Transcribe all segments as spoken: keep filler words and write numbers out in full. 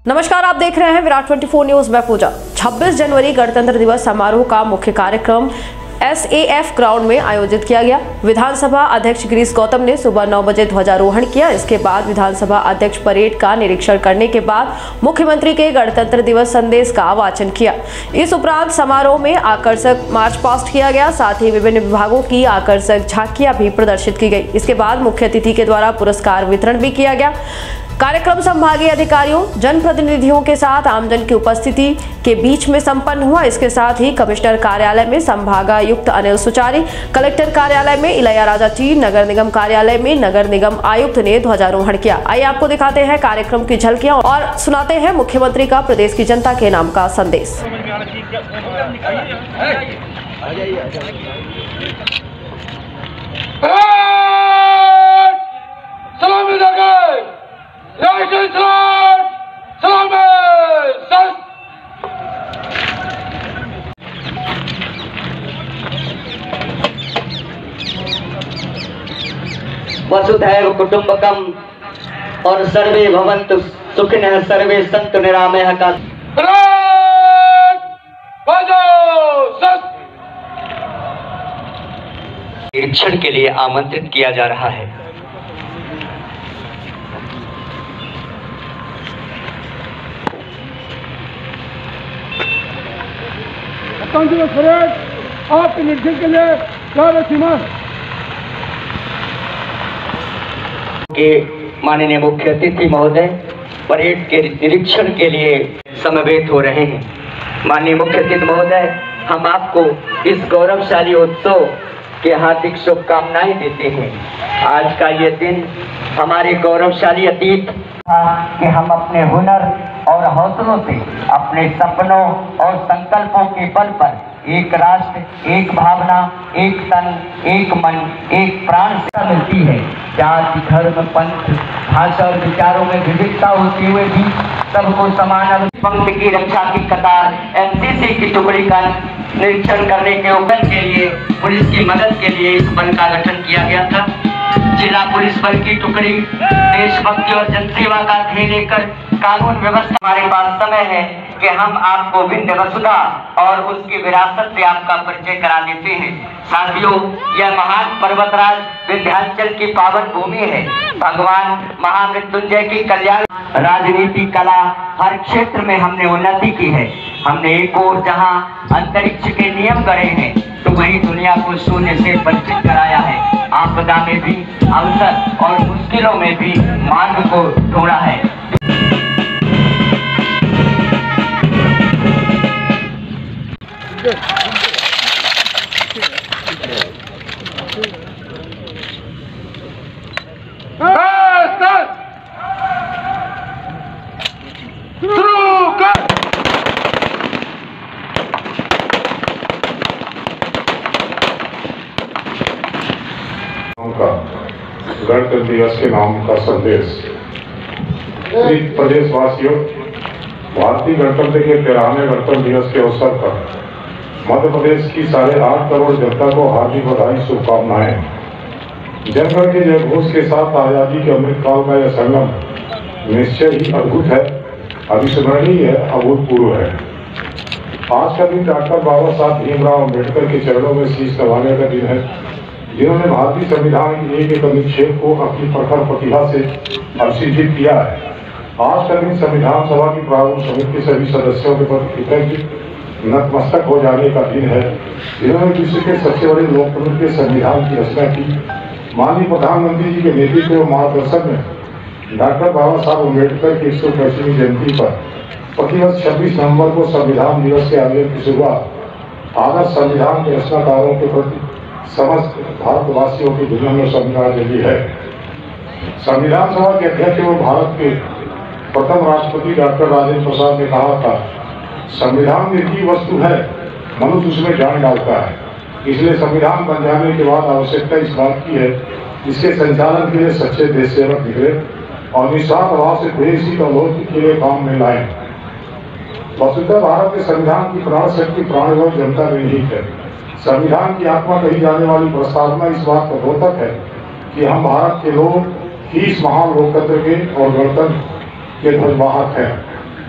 नमस्कार, आप देख रहे हैं विराट चौबीस न्यूज में पूजा। छब्बीस जनवरी गणतंत्र दिवस समारोह का मुख्य कार्यक्रम एस ए एफ ग्राउंड में आयोजित किया गया। विधानसभा अध्यक्ष गिरीश गौतम ने सुबह नौ बजे ध्वजारोहण किया। इसके बाद विधानसभा अध्यक्ष परेड का निरीक्षण करने के बाद मुख्यमंत्री के गणतंत्र दिवस संदेश का वाचन किया। इस उपरांत समारोह में आकर्षक मार्च पास्ट किया गया, साथ ही विभिन्न विभागों की आकर्षक झांकियां भी प्रदर्शित की गई। इसके बाद मुख्य अतिथि के द्वारा पुरस्कार वितरण भी किया गया। कार्यक्रम संभागीय अधिकारियों, जनप्रतिनिधियों के साथ आमजन की उपस्थिति के बीच में संपन्न हुआ। इसके साथ ही कमिश्नर कार्यालय में संभागायुक्त अनिल सुचारी, कलेक्टर कार्यालय में इलैयाराजा टी, नगर निगम कार्यालय में नगर निगम आयुक्त ने ध्वजारोहण किया। आइए आपको दिखाते हैं कार्यक्रम की झलकियां और सुनाते हैं मुख्यमंत्री का प्रदेश की जनता के नाम का संदेश। वसुधैव कुटुंबकम और सर्वे भवन्तु सुखिनः सर्वे सन्तु निरामयः का निरीक्षण के लिए आमंत्रित किया जा रहा है। आपके निरीक्षण के लिए चार सीमा के माननीय मुख्य अतिथि महोदय परेड के निरीक्षण के लिए समवेत हो रहे हैं। माननीय मुख्य अतिथि महोदय, हम आपको इस गौरवशाली उत्सव के हार्दिक शुभकामनाएं देते हैं। आज का ये दिन हमारे गौरवशाली अतीत था कि हम अपने हुनर और हौसलों से, अपने सपनों और संकल्पों के बल पर एक राष्ट्र, एक भावना, एक तन, एक मन, एक प्राण से मिलती है। जाति, धर्म, पंथ, भाषा और विचारों में विविधता होते हुए भी सबको समान पंक्ति की रक्षा की कतार एन सी सी की टुकड़ी का निरीक्षण करने के उपकर के लिए पुलिस की मदद के लिए इस बल का गठन किया गया था। जिला पुलिस बल की टुकड़ी देशभक्ति और जनसेवा का ध्येय लेकर कानून व्यवस्था। हमारे पास समय है कि हम आपको विंध्य वसुधा और उसकी विरासत से आपका परिचय करा देते हैं। साथियों, यह महान पर्वतराज विंध्याचल की पावन भूमि है। भगवान महामृत्युंजय की कल्याण राजनीति, कला, हर क्षेत्र में हमने उन्नति की है। हमने एक ओर जहां अंतरिक्ष के नियम गढ़े हैं, तो वहीं दुनिया को शून्य से परिचित कराया है। आपदा में भी अवसर और मुश्किलों में भी मार्ग को ढूंढा है। गणतंत्र दिवस के नाम का संदेश। प्रदेशवासियों, भारतीय गणतंत्र के तेरहवें गणतंत्र दिवस के अवसर पर मध्य प्रदेश की साढ़े आठ करोड़ जनता को हार्दिक बधाई, शुभकामनाएं। जनगण के जयघोष के साथ आजादी के अमृत काल का यह संगम निश्चय ही अद्भुत है, अविस्मरणीय है, अभूतपूर्व है। आज का दिन डॉक्टर बाबा साहब भीमराव अम्बेडकर के चरणों में शीश नवाने का दिन है, जिन्होंने भारतीय संविधान के एक एक अनुच्छेद को अपनी प्रखर प्रतिभा से अभिषिक्त किया है। आज का दिन संविधान सभा की प्रारूप समिति के सभी सदस्यों के प्रति कृतज्ञ नतमस्तक हो जाने का दिन है, जिन्होंने विश्व के सबसे बड़े लोकतंत्र के संविधान की रचना की। माननीय प्रधानमंत्री जी के नेतृत्व और मार्गदर्शन में डॉक्टर बाबा साहब अम्बेडकर की एक सौ पच्चीसवीं जयंती पर प्रतिवर्ष छब्बीस नवम्बर को संविधान दिवस के आयोजन की शुरुआत आदर्श संविधान के रचनाकारों के प्रति समस्त भारतवासियों की दुनिया में श्रद्धांजलि है। संविधान सभा के अध्यक्ष एवं भारत के प्रथम राष्ट्रपति डॉक्टर राजेंद्र प्रसाद ने कहा था, संविधान निर्जीव वस्तु है, मनुष्य उसमें जान डालता है। इसलिए संविधान बन जाने के बाद आवश्यकता इस बात की है, इसके संचालन के लिए सच्चे देश सेवक निकले और निस्वार्थ भाव से देश ही अवरोध के लिए काम में लाए। वस्तुतः भारत के संविधान की प्राण शक्ति प्राणवश जनता निहित है। संविधान की आत्मा कही जाने वाली प्रस्तावना इस बात का द्योतक है कि हम भारत के लोग ही इस महान लोकतंत्र के और गणतंत्र के ध्वजवाहक हैं।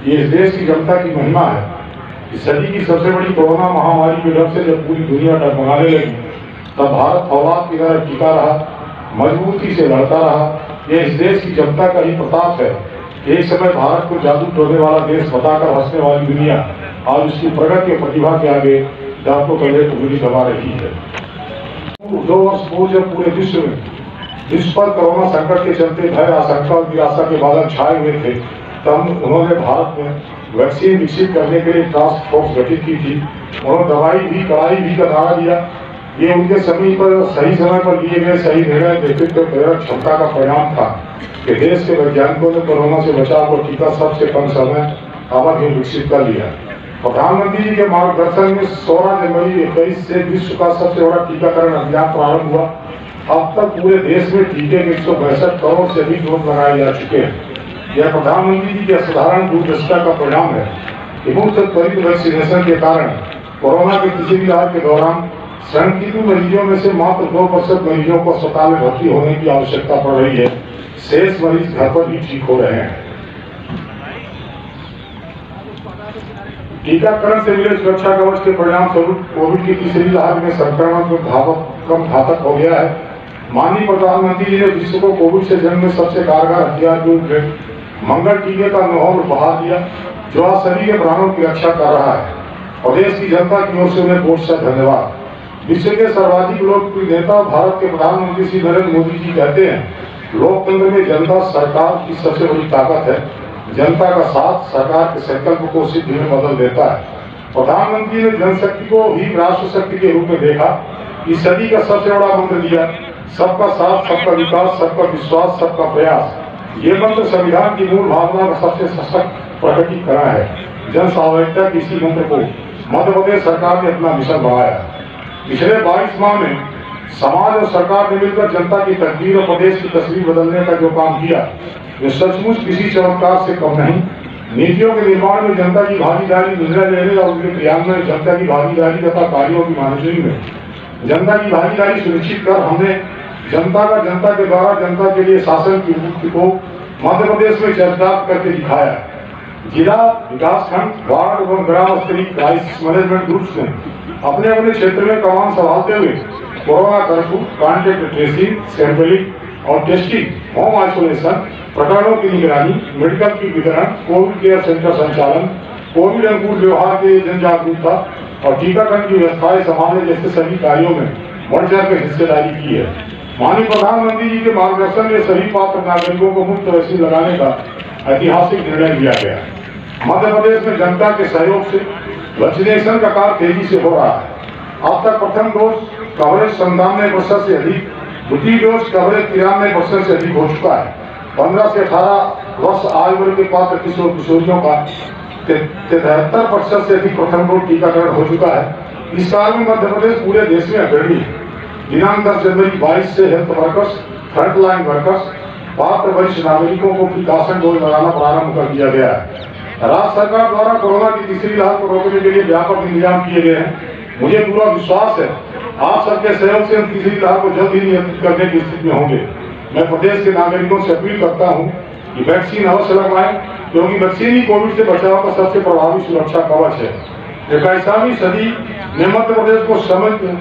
ये इस देश की जनता की महिमा है। इस सदी की सबसे बड़ी कोरोना महामारी के डर से जब पूरी दुनिया डगमगाने लगी, तब भारत फौलाद की तरह टिका रहा, मजबूती से लड़ता रहा। ये इस देश की जनता का ही प्रताप है। एक समय भारत को जादू टोने वाला देश बताकर हंसने वाली दुनिया आज उसकी प्रगति और प्रतिभा के आगे दांतों तले उंगली दबा रही है। दो वर्ष पूर्व जब पूरे विश्व में विश्व पर कोरोना संकट के चलते भय, आशंका और निराशा के बादल छाए हुए थे, तब उन्होंने भारत में वैक्सीन विकसित करने के लिए टास्क फोर्स गठित की थी। उन्होंने दवाई भी, कड़ाई भी का नारा दिया। ये उनके समय पर सही समय पर लिए गए सही निर्णय, नेतृत्व, प्रेरक क्षमता का परिणाम था कि देश के वैज्ञानिकों ने कोरोना से बचाव और टीका सबसे कम समय अवधि में विकसित कर लिया। प्रधानमंत्री जी के मार्गदर्शन में सोलह जनवरी इक्कीस से विश्व का सबसे बड़ा टीकाकरण अभियान प्रारंभ हुआ। अब तक पूरे देश में टीके के एक सौ पैंसठ करोड़ से अधिक डोज लगाए जा चुके हैं। यह प्रधानमंत्री जी के असाधारण दूरदर्शिता का परिणाम है कि मुफ्त त्वरित वैक्सीनेशन के कारण कोरोना के किसी भी इलाज के दौरान संक्रमित मरीजों में से मात्र दो प्रतिशत मरीजों को अस्पताल में भर्ती होने की आवश्यकता पड़ रही है। शेष मरीज घर पर भी ठीक हो रहे हैं। टीकाकरण से मिले सुरक्षा कवच के परिणाम स्वरूप कोविड की तीसरी लहर में संक्रमण को घातक कम घातक हो गया है। माननीय प्रधानमंत्री जी ने विश्व को कोविड से जंग में सबसे कारगर हथियार के रूप में मंगल टीके का अनुभव उपहार दिया, जो आज सभी के प्राणों की रक्षा कर रहा है। और देश की जनता की ओर से उन्हें बहुत सा धन्यवाद। विश्व के सर्वाधिक लोकप्रिय नेता भारत के प्रधानमंत्री श्री नरेंद्र मोदी जी कहते हैं, लोकतंत्र में जनता सरकार की सबसे बड़ी ताकत है। जनता का साथ सरकार के संकल्प को सिद्धि में बदल देता है। प्रधानमंत्री ने जनशक्ति को ही राष्ट्र शक्ति के रूप में देखा। इस सदी का सबसे बड़ा मंत्र दिया, सबका साथ, सबका विकास, सबका विश्वास, सबका प्रयास। ये मंत्र संविधान की मूल भावना का सबसे सशक्त प्रकटीकरण है। जन सहभागिता की इसी मंत्र को मध्य प्रदेश सरकार ने अपना मिशन बनाया। पिछले बाईस माह में समाज और सरकार ने मिलकर जनता की तकदीर और प्रदेश की तस्वीर बदलने का जो काम किया, वे सचमुच किसी चमत्कार से कम नहीं। नीतियों के निर्माण में जनता की भागीदारी, निर्णय लेने और उनके क्रियान्वयन में जनता की भागीदारी तथा कार्यों की मॉनिटरिंग में जनता की भागीदारी सुनिश्चित कर हमने जनता का जनता के द्वारा जनता के लिए शासन की मुक्ति को मध्य प्रदेश में चरितार्थ करके दिखाया। जिला, विकासखंड, वार्ड एवं ग्राम स्तरीय क्राइसिस मैनेजमेंट ग्रुप्स ने अपने अपने क्षेत्र में कमान संभालते हुए corona curfew, contact tracing, sampling और टेस्टिंग, होम आइसोलेशन, प्रकरणों की निगरानी, मेडिकल की वितरण, कोविड केयर सेंटर संचालन, कोविड अनुकूल व्यवहार के जन जागरूकता और टीकाकरण की व्यवस्थाएं संभालने जैसे सभी कार्यों में बढ़ चढ़ कर हिस्सेदारी की है। माननीय प्रधानमंत्री जी के मार्गदर्शन में सभी पात्र नागरिकों को मुफ्त वैक्सीन लगाने का ऐतिहासिक निर्णय लिया गया। मध्य प्रदेश में जनता के सहयोग से वैक्सीनेशन का कार्य तेजी से हो रहा है। अब तक प्रथम डोज कवरेज संतानवे प्रतिशत से अधिक, द्वितीय डोज कवरेज तिरानवे प्रतिशत से अधिक हो चुका है। पंद्रह से अठारह वर्ष आयु वर्ग के पात्र किशोर किशोरियों का तिहत्तर प्रतिशत से अधिक प्रथम डोज टीकाकरण हो चुका है। इस काल में मध्य प्रदेश पूरे देश में अग्रणी है। दिनांक दस जनवरी बाईस से हेल्थ वर्कर्स, फ्रंटलाइन वर्कर्स, पात्र वरिष्ठ नागरिकों को प्रिकॉशन डोज लगाना प्रारंभ कर दिया गया है। राज्य सरकार द्वारा कोरोना की तीसरी लहर को रोकने के लिए व्यापक इंतजाम किए गए हैं। मुझे पूरा विश्वास है आप सबके सहयोग से हम तीसरी लहर को जल्द ही नियंत्रित करने की स्थिति में होंगे। मैं प्रदेश के नागरिकों से अपील करता हूं कि वैक्सीन अवश्य लगवाएं, क्योंकि वैक्सीन ही कोविड से बचाव का सबसे प्रभावी सुरक्षा कवच है। इक्कीसवीं सदी ने मध्य प्रदेश को समृद्ध,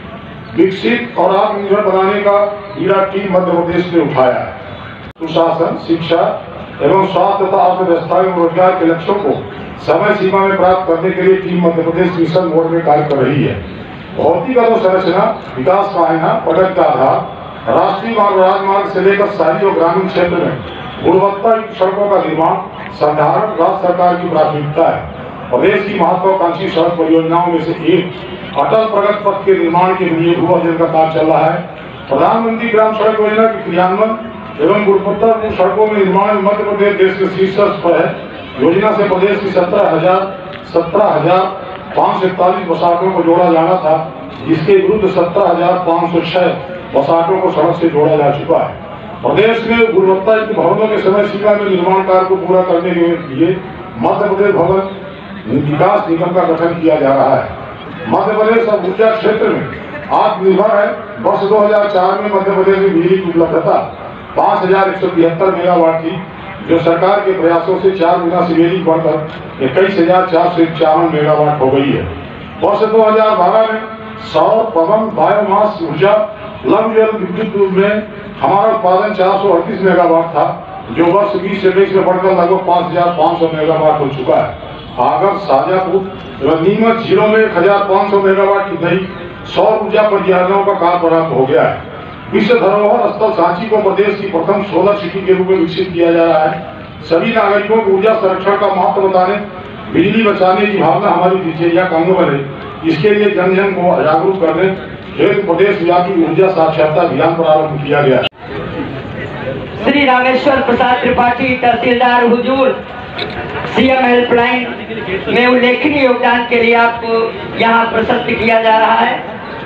विकसित और आत्मनिर्भर बनाने का बीड़ा टीम मध्य प्रदेश ने उठाया है। सुशासन, शिक्षा एवं स्वास्थ्य तथा अर्थव्यवस्था एवं रोजगार के लक्ष्यों को समय सीमा में प्राप्त करने के लिए team Madhya Pradesh mission mode में कार्य कर रही है। भौतिक अधोसंरचना, विकास का आईना, प्रगति का आधार, राष्ट्रीय मार्ग, राजमार्ग से लेकर शहरी और ग्रामीण क्षेत्र में गुणवत्ता युक्त सड़कों का निर्माण साधारण राज्य सरकार की प्राथमिकता है। प्रदेश की महत्वाकांक्षी सड़क परियोजनाओं में से एक अटल प्रगति पथ के निर्माण के लिए भू अर्जन का कार्य चल रहा है। प्रधानमंत्री ग्राम सड़क योजना के क्रियान्वयन एवं गुणवत्ता सड़कों में निर्माण में मध्य प्रदेश देश के शीर्ष पर है। योजना से प्रदेश की सत्रह हजार सत्रह हजार पाँच सौ इकतालीस बसाटों को जोड़ा जाना था, जिसके विरुद्ध सत्रह हजार पाँच सौ छह बसाटों को सड़क से जोड़ा जा चुका है। प्रदेश में गुणवत्ता युक्त भवनों के समय सीमा में निर्माण कार्य को पूरा करने के लिए मध्य प्रदेश भवन विकास निगम का गठन किया जा रहा है। मध्य प्रदेश अब ऊर्जा क्षेत्र में आत्मनिर्भर है। वर्ष दो हजार चार में मध्य प्रदेश में बिजली की उपलब्धता पाँच हजार एक सौ तिहत्तर मेगावाट थी, जो सरकार के प्रयासों से चार गुना से भी बढ़कर इक्कीस हजार चार सौ इक्यावन मेगावाट हो गई है। वर्ष दो हजार बारह में सौर, पवन, बायोमास ऊर्जा, लघु जल विद्युत में हमारा उत्पादन चार सौ अड़तीस मेगावाट था, जो वर्ष बीस से इक्कीस में बढ़कर लगभग पाँच हजार पाँच सौ मेगावाट हो चुका है। आगर, शाजापुर व नीमच जिलों में एक हजार पाँच सौ मेगावाट की नई सौर ऊर्जा परियोजनाओं का काम प्रारंभ हो गया है। विश्व धरोहर स्थल सांची को प्रदेश की प्रथम सोलर सिटी के रूप में विकसित किया जा रहा है। सभी नागरिकों को ऊर्जा संरक्षण का महत्व बताने, बिजली बचाने की भावना हमारी दिनचर्या का अंग बने, इसके लिए जन जन को जागरूक करने हेतु प्रदेश व्यापी ऊर्जा साक्षरता अभियान प्रारंभ किया गया है। श्री रामेश्वर प्रसाद त्रिपाठी, तहसीलदार हुजूर, सीएम हेल्पलाइन में उल्लेखनीय योगदान के लिए आपको यहाँ प्रशस्त किया जा रहा है।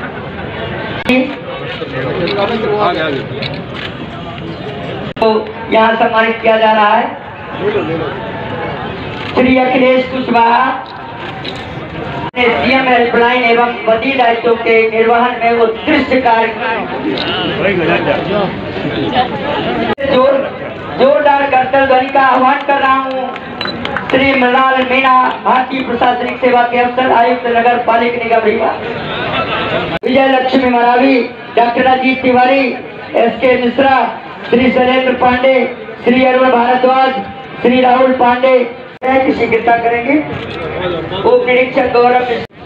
तो यहाँ सम्मानित किया जा रहा है श्री अखिलेश कुशवाहा ने सीएम हेल्पलाइन एवं बदी दायित्वों के निर्वहन में उत्कृष्ट कार्य जोर जोरदार करतल ध्वनि का आह्वान कर रहा हूँ। श्री मृणाल मीणा, भारतीय प्रशासनिक सेवा के अफसर, आयुक्त नगर पालिका निगम Rewa. Vijay Lakshmi Maravi, doctor Ajit Tiwari, S K Mishra, Shri Shailendra Pandey, Shri Arun Bhardwaj, Shri Rahul Pandey की शीघ्रता करेंगे। उप निरीक्षक गौरव,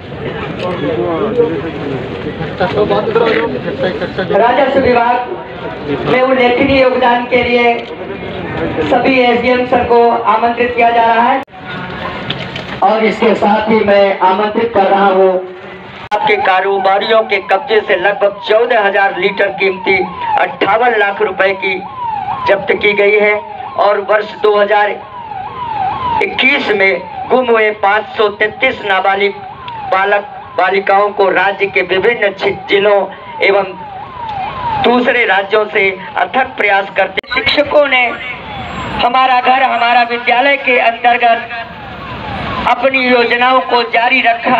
राजस्व विभाग में उल्लेखनीय योगदान के लिए सभी एसडीएम सर को आमंत्रित किया जा रहा है। और इसके साथ ही मैं आमंत्रित कर रहा हूँ आपके कारोबारियों के कब्जे से लगभग चौदह हजार लीटर कीमती अट्ठावन लाख रुपए की जब्त की गई है। और वर्ष दो हजार इक्कीस में गुम हुए पाँच सौ तैतीस नाबालिग बालक बालिकाओं को राज्य के विभिन्न जिलों एवं दूसरे राज्यों से अथक प्रयास करते शिक्षकों ने हमारा घर हमारा विद्यालय के अंतर्गत अपनी योजनाओं को जारी रखा।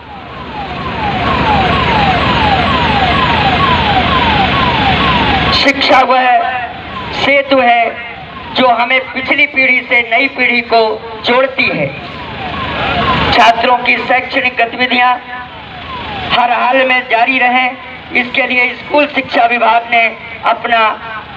शिक्षा वह सेतु है जो हमें पिछली पीढ़ी से नई पीढ़ी को जोड़ती है। छात्रों की शैक्षणिक गतिविधियां हर हाल में जारी रहें, इसके लिए स्कूल शिक्षा विभाग ने अपना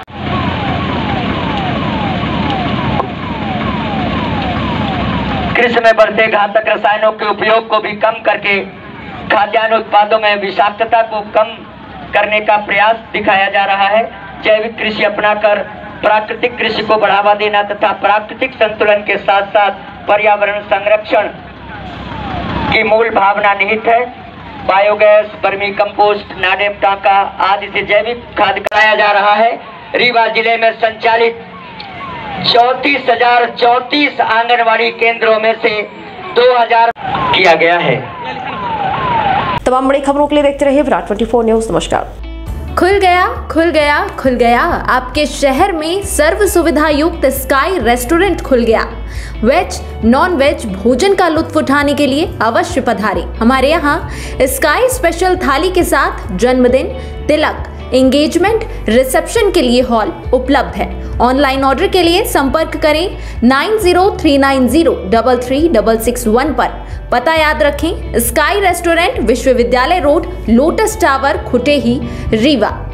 कृषि में बढ़ते घातक रसायनों के उपयोग को भी कम करके खाद्यान्न उत्पादों में विषाक्तता को कम करने का प्रयास दिखाया जा रहा है। जैविक कृषि अपनाकर प्राकृतिक कृषि को बढ़ावा देना तथा प्राकृतिक संतुलन के साथ साथ पर्यावरण संरक्षण की मूल भावना निहित है। बायोगैस, वर्मी कंपोस्ट, नाडेप टाका आदि से जैविक खाद कराया जा रहा है। रीवा जिले में संचालित चौंतीस हजार चौंतीस आंगनवाड़ी केंद्रों में से दो हजार किया गया है। तमाम बड़ी खबरों के लिए देखते रहिए विराट चौबीस न्यूज। नमस्कार। खुल गया खुल गया खुल गया आपके शहर में सर्व सुविधा युक्त स्काई रेस्टोरेंट खुल गया। वेज नॉन वेज भोजन का लुत्फ उठाने के लिए अवश्य पधारें। हमारे यहाँ स्काई स्पेशल थाली के साथ जन्मदिन, तिलक, एंगेजमेंट, रिसेप्शन के लिए हॉल उपलब्ध है। ऑनलाइन ऑर्डर के लिए संपर्क करें nine zero three nine zero double three double six one पर। पता याद रखें, स्काई रेस्टोरेंट, विश्वविद्यालय road, lotus tower, Khutehi, Rewa.